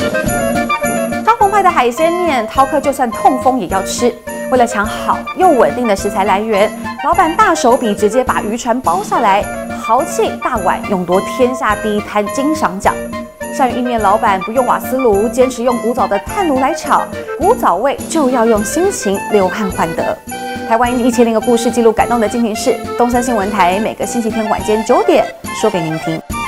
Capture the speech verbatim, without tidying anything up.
张宏派的海鲜面，饕客就算痛风也要吃。为了抢好又稳定的食材来源，老板大手笔直接把渔船包下来，豪气大碗勇夺天下第一摊金赏奖。鳝鱼意面老板不用瓦斯炉，坚持用古早的炭炉来炒，古早味就要用心情流汗换得。台湾一千零个故事记录感动的进行式，东森新闻台每个星期天晚间九点说给您听。